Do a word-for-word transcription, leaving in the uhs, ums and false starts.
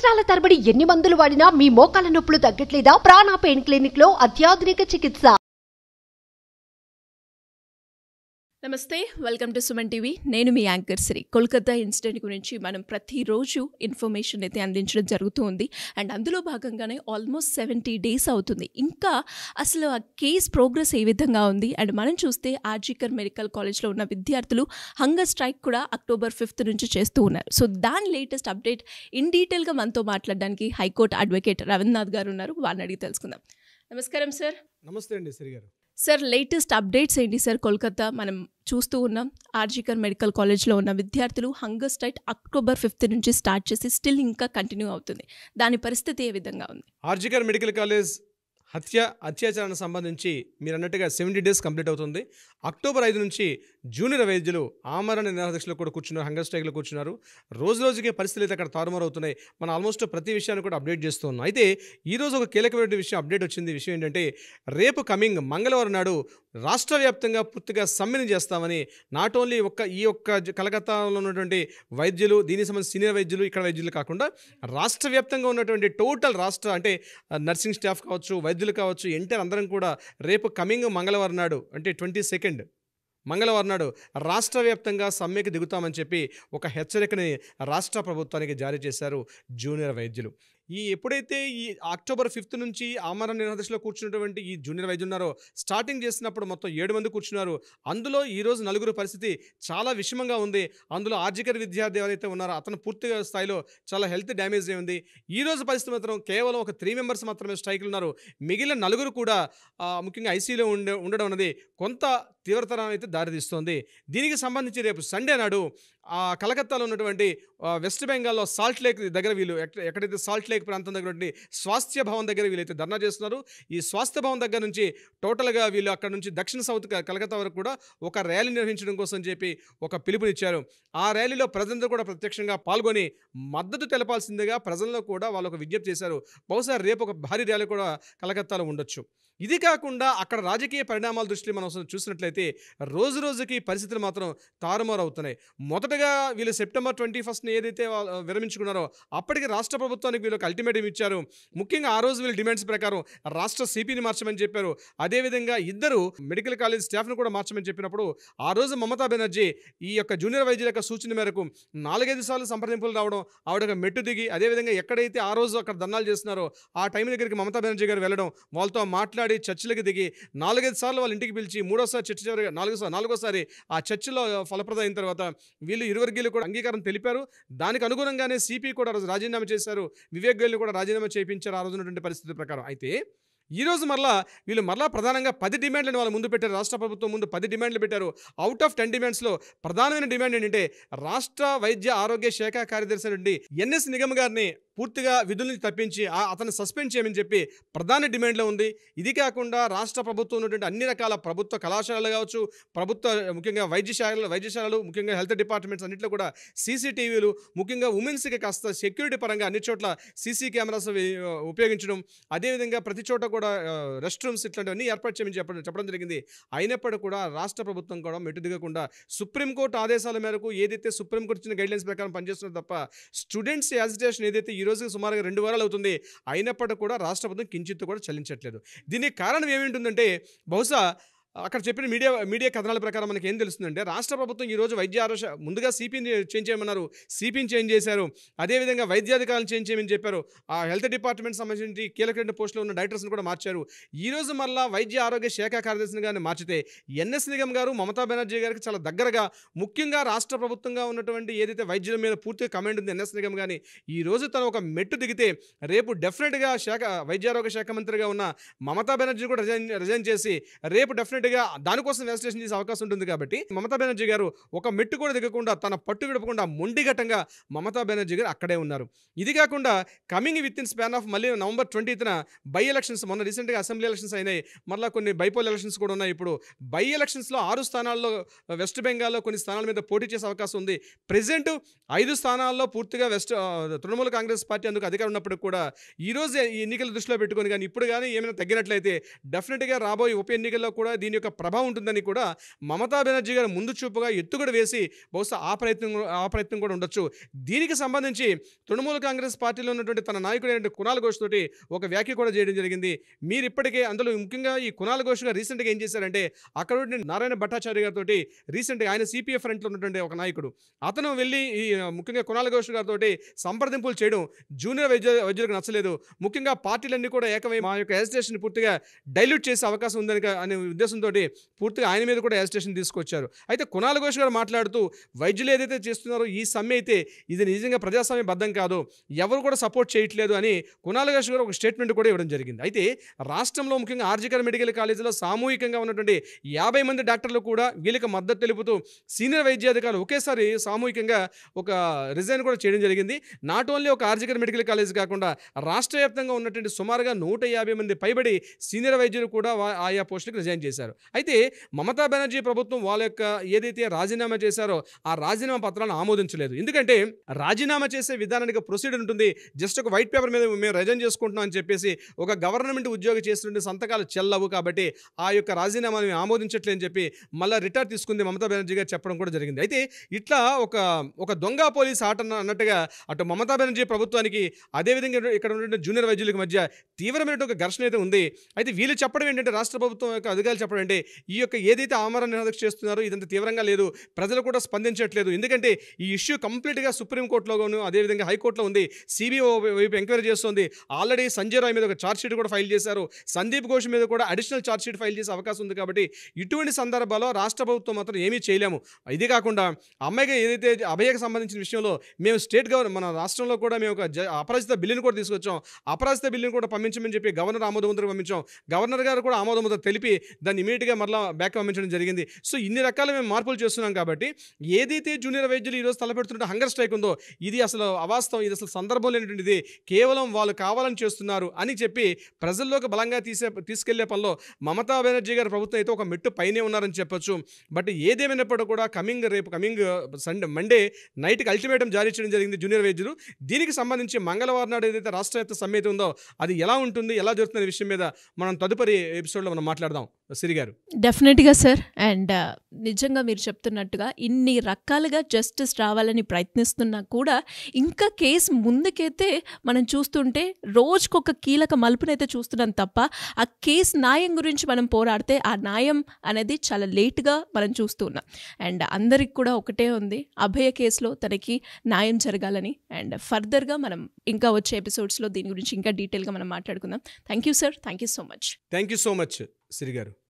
సంవత్సరాల తరబడి ఎన్ని మందులు వాడినా మీ మోకాల నొప్పులు తగ్గట్లేదా? ప్రాణ పెయిన్ క్లినిక్ లో అత్యాధునిక చికిత్స. నమస్తే, వెల్కమ్ టు సుమన్ టీవీ. నేను మీ యాంకర్ శ్రీ. కోల్కతా ఇన్సిడెంట్ గురించి మనం ప్రతిరోజు ఇన్ఫర్మేషన్ అయితే అందించడం జరుగుతూ ఉంది. అండ్ అందులో భాగంగానే ఆల్మోస్ట్ సెవెంటీ డేస్ అవుతుంది. ఇంకా అసలు ఆ కేస్ ప్రోగ్రెస్ ఏ విధంగా ఉంది? అండ్ మనం చూస్తే ఆర్జీకర్ మెడికల్ కాలేజ్లో ఉన్న విద్యార్థులు హంగర్ స్ట్రైక్ కూడా అక్టోబర్ ఫిఫ్త్ నుంచి చేస్తూ ఉన్నారు. సో దాని లేటెస్ట్ అప్డేట్ ఇన్ డీటెయిల్గా మనతో మాట్లాడడానికి హైకోర్టు అడ్వకేట్ రవీంద్రనాథ్ గారు ఉన్నారు. వారిని అడిగి తెలుసుకుందాం. నమస్కారం సార్. నమస్తే అండి శ్రీ గారు. సార్, లేటెస్ట్ అప్డేట్స్ ఏంటి సార్? కోల్కతా మనం చూస్తూ ఉన్నాం, ఆర్జీకర్ మెడికల్ కాలేజ్లో ఉన్న విద్యార్థులు హంగర్ స్ట్రైక్ అక్టోబర్ ఫిఫ్త్ నుంచి స్టార్ట్ చేసి స్టిల్ ఇంకా కంటిన్యూ అవుతుంది. దాని పరిస్థితి ఏ విధంగా ఉంది? ఆర్జీకర్ మెడికల్ కాలేజ్ హత్య అత్యాచారానికి సంబంధించి మీరు అన్నట్టుగా సెవెంటీ డేస్ కంప్లీట్ అవుతుంది. అక్టోబర్ ఐదు నుంచి జూనియర్ వైద్యులు ఆమరణ నిరాదీక్షలో కూడా కూర్చున్నారు, హంగర్ స్ట్రైక్లో కూర్చున్నారు. రోజు రోజుకి పరిస్థితులు అయితే అక్కడ తారుమారు అవుతున్నాయి. మనం ఆల్మోస్ట్ ప్రతి విషయాన్ని కూడా అప్డేట్ చేస్తూ ఉన్నాం. అయితే ఈరోజు ఒక కీలకమైన విషయం అప్డేట్ వచ్చింది. విషయం ఏంటంటే, రేపు కమింగ్ మంగళవారం నాడు రాష్ట్ర వ్యాప్తంగా పూర్తిగా సమ్మెను చేస్తామని నాట్ ఓన్లీ ఒక్క ఈ ఒక్క కలకత్తాలో ఉన్నటువంటి వైద్యులు, దీనికి సంబంధించిన సీనియర్ వైద్యులు, ఇక్కడ వైద్యులు కాకుండా రాష్ట్ర వ్యాప్తంగా ఉన్నటువంటి టోటల్ రాష్ట్ర అంటే నర్సింగ్ స్టాఫ్ కావచ్చు, వైద్యులు కావచ్చు, ఎంటర్ అందరం కూడా రేపు కమింగ్ మంగళవారం నాడు అంటే ట్వంటీ సెకండ్ మంగళవారం నాడు రాష్ట్ర వ్యాప్తంగా సమ్మెకి దిగుతామని చెప్పి ఒక హెచ్చరికని రాష్ట్ర ప్రభుత్వానికి జారీ చేశారు జూనియర్ వైద్యులు. ఈ ఎప్పుడైతే ఈ అక్టోబర్ ఫిఫ్త్ నుంచి ఆమరణ నిరాదీక్షలో కూర్చున్నటువంటి ఈ జూనియర్ వైద్యులు ఉన్నారో, స్టార్టింగ్ చేసినప్పుడు మొత్తం ఏడు మంది కూర్చున్నారు. అందులో ఈరోజు నలుగురు పరిస్థితి చాలా విషమంగా ఉంది. అందులో ఆర్జీకర్ విద్యార్థి ఎవరైతే ఉన్నారో అతను పూర్తిగా స్థాయిలో చాలా హెల్త్ డ్యామేజ్ అయి ఉంది. ఈరోజు పరిస్థితి మాత్రం కేవలం ఒక త్రీ మెంబర్స్ మాత్రమే స్ట్రైక్లు ఉన్నారు. మిగిలిన నలుగురు కూడా ముఖ్యంగా ఐసీయూలో ఉండే ఉండడం అనేది కొంత తీవ్రతరం అయితే దారితీస్తోంది. దీనికి సంబంధించి రేపు సండే నాడు ఆ కలకత్తాలో ఉన్నటువంటి వెస్ట్ బెంగాల్లో సాల్ట్ లేక్ దగ్గర వీళ్ళు ఎక్కడైతే సాల్ట్ లేక్ ప్రాంతం దగ్గర స్వాస్థ్య భవన్ దగ్గర వీళ్ళైతే ధర్నా చేస్తున్నారు. ఈ స్వాస్థ్య భవన్ దగ్గర నుంచి టోటల్గా వీళ్ళు అక్కడ నుంచి దక్షిణ సౌత్ కలకత్తా వరకు కూడా ఒక ర్యాలీ నిర్వహించడం కోసం చెప్పి ఒక పిలుపునిచ్చారు. ఆ ర్యాలీలో ప్రజలందరూ కూడా ప్రత్యక్షంగా పాల్గొని మద్దతు తెలపాల్సిందిగా ప్రజల్లో కూడా వాళ్ళు ఒక విజ్ఞప్తి చేశారు. బహుశా రేపు ఒక భారీ ర్యాలీ కూడా కలకత్తాలో ఉండొచ్చు. ఇది కాకుండా అక్కడ రాజకీయ పరిణామాల దృష్టిలో మనం చూసినట్లయితే రోజు రోజుకి పరిస్థితులు మాత్రం తారుమారు అవుతున్నాయి. మొదటగా వీళ్ళు సెప్టెంబర్ ట్వంటీ ఫస్ట్ని ఏదైతే విరమించుకున్నారో అప్పటికి రాష్ట్ర ప్రభుత్వానికి వీళ్ళకి అల్టిమేటం ఇచ్చారు. ముఖ్యంగా ఆ రోజు వీళ్ళ డిమాండ్స్ ప్రకారం రాష్ట్ర సిపిని మార్చమని చెప్పారు. అదేవిధంగా ఇద్దరు మెడికల్ కాలేజ్ స్టాఫ్ను కూడా మార్చమని చెప్పినప్పుడు ఆ రోజు మమతా బెనర్జీ ఈ యొక్క జూనియర్ వైద్యుల యొక్క సూచన మేరకు నాలుగైదు సార్లు సంప్రదింపులు రావడం, ఆవిడ మెట్టు దిగి అదేవిధంగా ఎక్కడైతే ఆ రోజు అక్కడ ధర్నాలు చేస్తున్నారో ఆ టైం దగ్గరికి మమతా బెనర్జీ గారు వెళ్ళడం, వాళ్ళతో మాట్లాడి చర్చలకు దిగి నాలుగైదు సార్లు వాళ్ళ ఇంటికి పిలిచి మూడోసారి చర్చ చివరి నాలుగోసారి నాలుగోసారి ఆ చర్చలో ఫలప్రదం అయిన తర్వాత వీళ్ళు ఇరువర్గీయులు కూడా అంగీకారం తెలిపారు. దానికి అనుగుణంగానే సిపి కూడా రాజీనామా చేశారు. వివేక్ గోయల్ని కూడా రాజీనామా చేయించారు ఆ రోజున్నటువంటి పరిస్థితి ప్రకారం. అయితే ఈరోజు మరలా వీళ్ళు మరలా ప్రధానంగా పది డిమాండ్లను వాళ్ళ ముందు పెట్టారు. రాష్ట్ర ప్రభుత్వం ముందు పది డిమాండ్లు పెట్టారు. అవుట్ ఆఫ్ టెన్ డిమాండ్స్లో ప్రధానమైన డిమాండ్ ఏంటంటే రాష్ట్ర వైద్య ఆరోగ్య శాఖ కార్యదర్శి నుండి ఎన్ఎస్ నిగమ్ గారిని పూర్తిగా విధుల్ని తప్పించి అతను సస్పెండ్ చేయమని చెప్పి ప్రధాన డిమాండ్లో ఉంది. ఇది కాకుండా రాష్ట్ర ప్రభుత్వం ఉన్నటువంటి అన్ని రకాల ప్రభుత్వ కళాశాలలు కావచ్చు, ప్రభుత్వ ముఖ్యంగా వైద్యశాలలు వైద్యశాలలు ముఖ్యంగా హెల్త్ డిపార్ట్మెంట్స్ అన్నింటిలో కూడా సీసీటీవీలు, ముఖ్యంగా ఉమెన్స్కి కాస్త సెక్యూరిటీ పరంగా అన్ని చోట్ల సీసీ కెమెరాస్ ఉపయోగించడం, అదేవిధంగా ప్రతి చోట కూడా రెస్ట్ రూమ్స్ ఇట్లాంటివన్నీ ఏర్పాటు చేయమని చెప్పడం చెప్పడం జరిగింది. అయినప్పటికీ కూడా రాష్ట్ర ప్రభుత్వం కూడా మెట్టు దిగకుండా సుప్రీంకోర్టు ఆదేశాల మేరకు ఏదైతే సుప్రీంకోర్టు ఇచ్చిన గైడ్లైన్స్ ప్రకారం పనిచేస్తున్నారు తప్ప స్టూడెంట్స్ యాజిటేషన్ ఏదైతే ఈ రోజుకి సుమారుగా రెండు వారాలు అవుతుంది అయినప్పటికీ కూడా రాష్ట్ర ప్రభుత్వం కించిత్తు కూడా చెల్లించట్లేదు. దీనికి కారణం ఏమింటుందంటే బహుశా అక్కడ చెప్పిన మీడియా మీడియా కథనాల ప్రకారం మనకి ఏం తెలుస్తుందంటే రాష్ట్ర ప్రభుత్వం ఈరోజు వైద్య ఆరోగ్య ముందుగా సిపిని చేంజ్ చేయమన్నారు, సిపిని చేంజ్ చేశారు. అదేవిధంగా వైద్యాధికారులను చేంజ్ చేయమని చెప్పారు. ఆ హెల్త్ డిపార్ట్మెంట్ సంబంధించి కీలకమైన పోస్టులో ఉన్న డైరెక్టర్స్ని కూడా మార్చారు. ఈరోజు మళ్ళా వైద్య ఆరోగ్య శాఖ కార్యదర్శిని గారిని మార్చితే ఎన్ఎస్ నిగమ్ గారు మమతా బెనర్జీ గారికి చాలా దగ్గరగా ముఖ్యంగా రాష్ట్ర ప్రభుత్వంగా ఉన్నటువంటి ఏదైతే వైద్యుల మీద పూర్తిగా కమాండ్ ఉంది ఎన్ఎస్ నిగమ్ గారిని ఈ రోజు తను ఒక మెట్టు దిగితే రేపు డెఫినెట్గా శాఖ వైద్య ఆరోగ్య శాఖ మంత్రిగా ఉన్న మమతా బెనర్జీ కూడా రిజైన్ రిజైన్ చేసి రేపు డెఫినెట్ దానికోసం ఇన్వెస్టిగేషన్ చేసే అవకాశం ఉంటుంది. కాబట్టి మమతా బెనర్జీ గారు ఒక మెట్టు కూడా దిగకుండా తన పట్టు విడపకుండా మొండిఘటంగా మమతా బెనర్జీ గారు అక్కడే ఉన్నారు. ఇది కాకుండా coming with in span of మళ్ళీ నవంబర్ ట్వంటీత్న బై ఎలక్షన్స్, మొన్న రీసెంట్గా అసెంబ్లీ ఎలక్షన్స్ అయినాయి, మళ్ళీ కొన్ని బైపోల్ ఎలక్షన్స్ కూడా ఉన్నాయి. ఇప్పుడు బై ఎలక్షన్స్లో ఆరు స్థానాల్లో వెస్ట్ బెంగాల్లో కొన్ని స్థానాల మీద పోటీ చేసే అవకాశం ఉంది. ప్రెజెంట్ ఐదు స్థానాల్లో పూర్తిగా వెస్ట్ తృణమూల కాంగ్రెస్ పార్టీ అందుకు అధికారం ఉన్నప్పటికీ కూడా ఈరోజు ఈ ఎన్నికల దృష్టిలో పెట్టుకొని కానీ ఇప్పుడు కానీ ఏమైనా తగ్గినట్లయితే డెఫినెట్గా రాబోయే ఉప ఎన్నికల్లో కూడా దీని దీని యొక్క ప్రభావం ఉంటుందని కూడా మమతా బెనర్జీ గారు ముందు చూపుగా ఎత్తుగడ వేసి బహుశా ఆ ప్రయత్నం ఆ ప్రయత్నం కూడా ఉండొచ్చు. దీనికి సంబంధించి తృణమూల కాంగ్రెస్ పార్టీలో ఉన్నటువంటి తన నాయకుడైన కునాల్ ఘోష్ తోటి ఒక వ్యాఖ్య కూడా చేయడం జరిగింది. మీరు ఇప్పటికే అందులో ముఖ్యంగా ఈ కునాల్ ఘోష్ గారు రీసెంట్గా ఏం చేశారంటే అక్కడ ఉన్న నారాయణ భట్టాచార్య గారితో రీసెంట్గా ఆయన సిపిఎఫ్ ఫ్రంట్లో ఉన్నటువంటి ఒక నాయకుడు అతను వెళ్ళి ఈ ముఖ్యంగా కునాల్ ఘోష్ గారితో సంప్రదింపులు చేయడం జూనియర్ వైద్య వైద్యులకు నచ్చలేదు. ముఖ్యంగా పార్టీలన్నీ కూడా ఏకమై మా యొక్క యాజిటేషన్ పూర్తిగా డైల్యూట్ చేసే అవకాశం ఉందని అనే ఉద్దేశంతో పూర్తిగా ఆయన మీద కూడా యాజిటేషన్ తీసుకొచ్చారు. అయితే కునాల్ ఘోష్ గారు మాట్లాడుతూ వైద్యులు ఏదైతే చేస్తున్నారో ఈ సమ్మె అయితే ఇది నిజంగా ప్రజాస్వామ్య బద్ధం కాదు, ఎవరు కూడా సపోర్ట్ చేయట్లేదు అని కునాల్ ఘోష్ గారు ఒక స్టేట్మెంట్ కూడా ఇవ్వడం జరిగింది. అయితే రాష్ట్రంలో ముఖ్యంగా ఆర్జికర్ మెడికల్ కాలేజీలో సామూహికంగా ఉన్నటువంటి యాభై మంది డాక్టర్లు కూడా వీళ్ళకి మద్దతు తెలుపుతూ సీనియర్ వైద్యాధికారులు ఒకేసారి సామూహికంగా ఒక రిజైన్ కూడా చేయడం జరిగింది. నాట్ ఓన్లీ ఒక ఆర్జికర్ మెడికల్ కాలేజ్ కాకుండా రాష్ట్ర వ్యాప్తంగా ఉన్నటువంటి సుమారుగా నూట యాభై మంది పైబడి సీనియర్ వైద్యులు కూడా ఆయా పోస్టులకు రిజైన్ చేశారు. అయితే మమతా బెనర్జీ ప్రభుత్వం వాళ్ళ యొక్క ఏదైతే రాజీనామా చేశారో ఆ రాజీనామా పత్రాలను ఆమోదించలేదు. ఎందుకంటే రాజీనామా చేసే విధానానికి ప్రొసీడర్ ఉంటుంది. జస్ట్ ఒక వైట్ పేపర్ మీద మేము రిజైన్ చేసుకుంటున్నాం అని చెప్పేసి ఒక గవర్నమెంట్ ఉద్యోగి చేస్తుంటే సంతకాలు చెల్లవు కాబట్టి ఆ యొక్క రాజీనామాను మేము ఆమోదించట్లేదని చెప్పి మళ్ళీ రిటైర్ తీసుకుంది మమతా బెనర్జీ గారు చెప్పడం కూడా జరిగింది. అయితే ఇట్లా ఒక ఒక దొంగ పోలీస్ ఆట అన్నట్టుగా అటు మమతా బెనర్జీ ప్రభుత్వానికి అదేవిధంగా ఇక్కడ ఉన్నటువంటి జూనియర్ వైద్యులకు మధ్య తీవ్రమైన ఒక ఘర్షణ అయితే ఉంది. అయితే వీళ్ళు చెప్పడం ఏంటంటే రాష్ట్ర ప్రభుత్వం యొక్క అధికారులు చెప్పడం అంటే ఈ యొక్క ఏదైతే ఆమరణ నిరాదీక్ష చేస్తున్నారో ఇదంతా తీవ్రంగా లేదు, ప్రజలు కూడా స్పందించట్లేదు. ఎందుకంటే ఈ ఇష్యూ కంప్లీట్గా సుప్రీంకోర్టులోను అదేవిధంగా హైకోర్టులో ఉంది. సిబిఐ వైపు ఎంక్వైరీ చేస్తుంది. ఆల్రెడీ సంజయ్ రాయ్ మీద ఒక ఛార్జ్ షీట్ కూడా ఫైల్ చేశారు. సందీప్ ఘోష్ మీద కూడా అడిషనల్ ఛార్జ్ షీట్ ఫైల్ చేసే అవకాశం ఉంది. కాబట్టి ఇటువంటి సందర్భాల్లో రాష్ట్ర ప్రభుత్వం మాత్రం ఏమీ చేయలేము. ఇది కాకుండా అమ్మాయిగా ఏదైతే అభయకు సంబంధించిన విషయంలో మేము స్టేట్ గవర్నర్ మన రాష్ట్రంలో కూడా మేము ఒక అపరాజిత బిల్లును కూడా తీసుకొచ్చాం. అపరాజిత బిల్లును కూడా పంపించమని చెప్పి గవర్నర్ ఆమోదముద్రకు పంపించాం. గవర్నర్ గారు కూడా ఆమోదముద్ర తెలిపి దాన్ని ఇమీడియట్గా మరలా బ్యాక్ పంపించడం జరిగింది. సో ఇన్ని రకాల మేము మార్పులు చేస్తున్నాం. కాబట్టి ఏదైతే జూనియర్ వైద్యులు ఈరోజు తలపెడుతున్న హంగర్ స్ట్రైక్ ఉందో ఇది అసలు అవాస్తవం, ఇది అసలు సందర్భం లేనటువంటిది, కేవలం వాళ్ళు కావాలని చేస్తున్నారు అని చెప్పి ప్రజల్లోకి బలంగా తీసే తీసుకెళ్లే పనిలో మమతా బెనర్జీ గారి ప్రభుత్వం అయితే ఒక మెట్టు పైనే ఉన్నారని చెప్పొచ్చు. బట్ ఏదేమైనప్పుడు కూడా కమింగ్ రేపు కమింగ్ సండే మండే నైట్కి అల్టిమేటం జారీ చేయడం జరిగింది జూనియర్ వైద్యులు. దీనికి సంబంధించి మంగళవారం నాడు ఏదైతే రాష్ట్ర వ్యాప్త సమ్మె అయితే ఉందో అది ఎలా ఉంటుంది, ఎలా జరుగుతున్న విషయం మీద మనం తదుపరి ఎపిసోడ్లో మనం మాట్లాడదాం. సిరి గారు డెఫినెట్గా సార్. అండ్ నిజంగా మీరు చెప్తున్నట్టుగా ఇన్ని రకాలుగా జస్టిస్ రావాలని ప్రయత్నిస్తున్నా కూడా ఇంకా కేసు ముందుకైతే మనం చూస్తుంటే రోజుకొక కీలక మలుపునైతే చూస్తున్నాం తప్ప ఆ కేసు న్యాయం గురించి మనం పోరాడితే ఆ న్యాయం అనేది చాలా లేట్గా మనం చూస్తున్నాం. అండ్ అందరికి కూడా ఒకటే ఉంది, అభయ కేసులో తనకి న్యాయం జరగాలని. అండ్ ఫర్దర్గా మనం ఇంకా వచ్చే ఎపిసోడ్స్లో దీని గురించి ఇంకా డీటెయిల్గా మనం మాట్లాడుకుందాం. Thank you sir, thank you so much. Thank you so much Siri గారు.